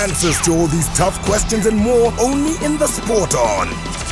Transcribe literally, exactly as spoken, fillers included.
answers to all these tough questions and more only in the Sport On.